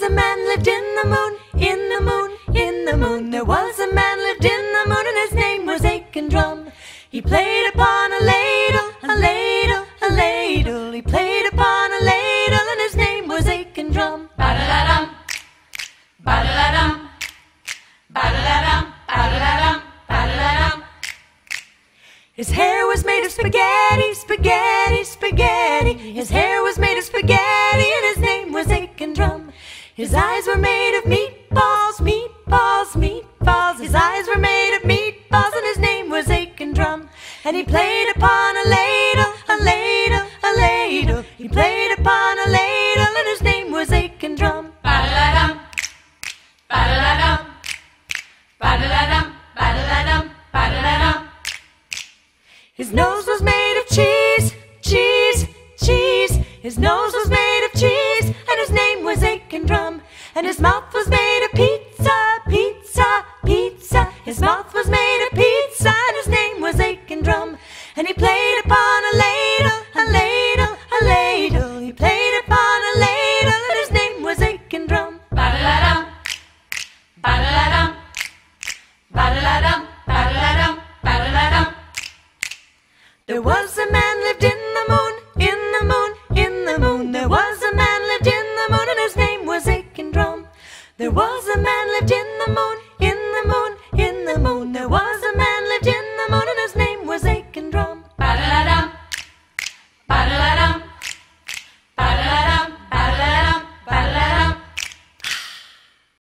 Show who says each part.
Speaker 1: a man lived in the moon, in the moon, in the moon. There was a man lived in the moon, and his name was Aiken Drum. He played upon a ladle, a ladle, a ladle. He played upon a ladle, and his name was Aiken Drum.
Speaker 2: Ba-da-da-dum, ba-da-da-dum, ba-da-da-dum, ba-da-da-dum, ba-da-da-dum.
Speaker 1: His hair was made of spaghetti, spaghetti, spaghetti. His hair was made of spaghetti, and his name was Aiken Drum. His eyes were made of meatballs, meatballs, meatballs. His eyes were made of meatballs, and his name was Aiken Drum. And he played upon a ladle, a ladle, a ladle. He played upon a ladle, and his name was Aiken Drum.
Speaker 2: Ba-da-da-dum, ba-da-da-dum, ba-da-da-dum, ba-da-da-dum, ba-da-da-dum.
Speaker 1: His nose was made of cheese, cheese, cheese. His nose was made of cheese, and his name was Aiken Drum. And his mouth was made of pizza, pizza, pizza. His mouth was made of pizza, and his name was Aiken Drum. And he played upon a ladle, a ladle, a ladle. He played upon a ladle, and his name was Aiken Drum.
Speaker 2: Ba-da-da-dum, ba-da-da-dum, ba-da-da-dum, ba-da-da-dum, ba-da-da-dum.
Speaker 1: There was a man lived in the moon, in the moon, in the moon. There was a man lived in the moon, and his name was Aiken Drum. There was a man lived in the moon,